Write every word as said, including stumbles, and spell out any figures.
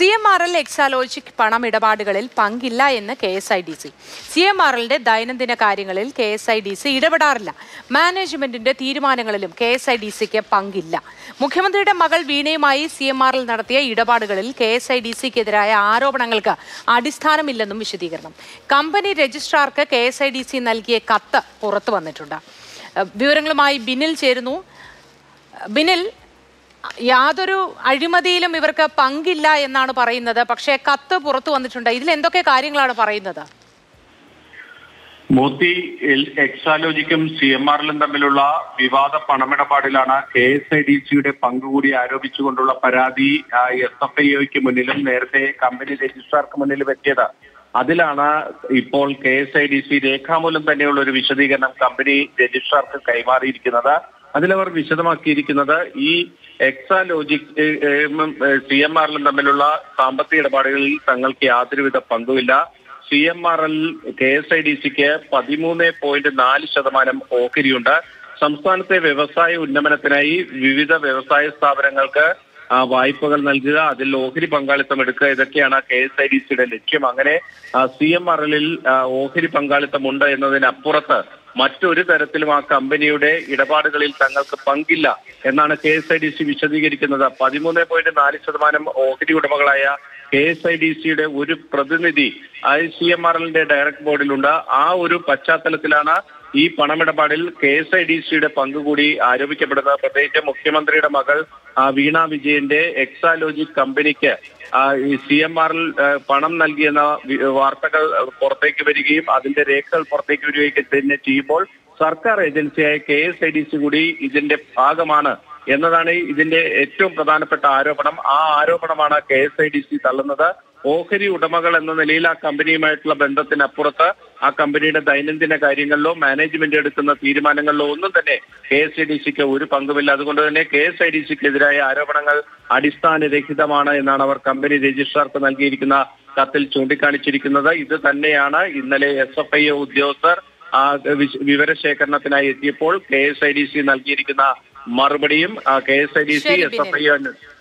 C M R L Exalogic പണമിടപാടുകളിൽ പങ്കില്ല എന്ന് K S I D C. C M R എല്ലിന്റെ ദൈനംദിന കാര്യങ്ങളിൽ K S I D C ഇടപെടാറില്ല. മാനേജ്മെന്റിന്റെ തീരുമാനങ്ങളിലും കെ എസ് ഐ ഡി സിക്ക് പങ്കില്ല. മുഖ്യമന്ത്രിയുടെ മകൾ വീണയുമായി സി എം ആർ എൽ നടത്തിയ ഇടപാടുകളിൽ കെ എസ് ഐ ഡി സിക്കെതിരായ ആരോപണങ്ങൾക്ക് അടിസ്ഥാനമില്ലെന്നും വിശദീകരണം. കമ്പനി രജിസ്ട്രാർക്ക് K S I D C നൽകിയ കത്ത് പുറത്തു വന്നിട്ടുണ്ട്. വിവരങ്ങളുമായി ബിനിൽ ചേരുന്നു. ബിനിൽ, യാതൊരു അഴിമതിയിലും ഇവർക്ക് പങ്കില്ല എന്നാണ് പറയുന്നത്. പക്ഷേ കത്ത് പുറത്തു വന്നിട്ടുണ്ട്. ഇതിൽ എന്തൊക്കെ കാര്യങ്ങളാണ് പറയുന്നത്? മോത്തി എക്സാലോജിക്കും സി എം ആർ എല്ലും തമ്മിലുള്ള വിവാദ പണമിടപാടിലാണ് കെ എസ് ഐ ഡി സിയുടെ പങ്ക് കൂടി ആരോപിച്ചുകൊണ്ടുള്ള പരാതി എസ് എഫ് ഐ ഒക്ക് മുന്നിലും നേരത്തെ കമ്പനി രജിസ്ട്രാർക്ക് മുന്നിലും എത്തിയത്. അതിലാണ് ഇപ്പോൾ K S I D C രേഖാമൂലം തന്നെയുള്ള ഒരു വിശദീകരണം കമ്പനി രജിസ്ട്രാർക്ക് കൈമാറിയിരിക്കുന്നത്. അതിലവർ വിശദമാക്കിയിരിക്കുന്നത് ഈ എക്സാലോജിക് സി എം ആർ എല്ലും തമ്മിലുള്ള സാമ്പത്തിക ഇടപാടുകളിൽ തങ്ങൾക്ക് യാതൊരുവിധ പങ്കുമില്ല. C M R L K S I D സിക്ക് പതിമൂന്ന് പോയിന്റ് നാല് ശതമാനം ഓഹരിയുണ്ട്. സംസ്ഥാനത്തെ വ്യവസായ ഉന്നമനത്തിനായി വിവിധ വ്യവസായ സ്ഥാപനങ്ങൾക്ക് വായ്പകൾ നൽകുക, അതിൽ ഓഹരി പങ്കാളിത്തം എടുക്കുക, ഇതൊക്കെയാണ് കെ എസ് ഐ ഡി സിയുടെ ലക്ഷ്യം. അങ്ങനെ സി എം ആർ എല്ലിൽ ഓഹരി പങ്കാളിത്തമുണ്ട് എന്നതിനപ്പുറത്ത് മറ്റൊരു തരത്തിലും ആ കമ്പനിയുടെ ഇടപാടുകളിൽ തങ്ങൾക്ക് പങ്കില്ല എന്നാണ് K S I D C വിശദീകരിക്കുന്നത്. പതിമൂന്ന് പോയിന്റ് നാല് ശതമാനം ഓഹരി ഉടമകളായ കെ എസ് ഐ ഡി സിയുടെ ഒരു പ്രതിനിധി ഐ സി എം ആർ എല്ലിന്റെ ഡയറക്ട് ബോർഡിലുണ്ട്. ആ ഒരു പശ്ചാത്തലത്തിലാണ് ഈ പണമിടപാടിൽ കെ എസ് ഐ ഡി സിയുടെ പങ്ക് കൂടി ആരോപിക്കപ്പെടുന്നത്. പ്രത്യേകിച്ച് മുഖ്യമന്ത്രിയുടെ മകൾ വീണ വിജയന്റെ എക്സാലോജിക് കമ്പനിക്ക് ഈ സി എം ആർ എൽ പണം നൽകിയെന്ന വാർത്തകൾ പുറത്തേക്ക് വരികയും അതിന്റെ രേഖകൾ പുറത്തേക്ക് വരികയും തന്നെ ചെയ്യുമ്പോൾ സർക്കാർ ഏജൻസിയായ K S I D C കൂടി ഇതിന്റെ ഭാഗമാണ് എന്നതാണ് ഇതിന്റെ ഏറ്റവും പ്രധാനപ്പെട്ട ആരോപണം. ആ ആരോപണമാണ് K S I D C തള്ളുന്നത്. ഓഹരി ഉടമകൾ എന്ന നിലയിൽ ആ കമ്പനിയുമായിട്ടുള്ള ബന്ധത്തിനപ്പുറത്ത് ആ കമ്പനിയുടെ ദൈനംദിന കാര്യങ്ങളിലോ മാനേജ്മെന്റ് എടുക്കുന്ന തീരുമാനങ്ങളിലോ ഒന്നും തന്നെ കെ എസ് ഐ ഡി സിക്ക് ഒരു പങ്കുമില്ല. അതുകൊണ്ട് തന്നെ കെ എസ് ഐ ഡി സിക്കെതിരായ ആരോപണങ്ങൾ അടിസ്ഥാനരഹിതമാണ് എന്നാണ് അവർ കമ്പനി രജിസ്ട്രാർക്ക് നൽകിയിരിക്കുന്ന കത്തിൽ ചൂണ്ടിക്കാണിച്ചിരിക്കുന്നത്. ഇത് തന്നെയാണ് ഇന്നലെ എസ് എഫ് ഐ ഉദ്യോഗസ്ഥർ ആ വിവരശേഖരണത്തിനായി എത്തിയപ്പോൾ K S I D C നൽകിയിരിക്കുന്ന മറുപടിയും. K S I D C S F I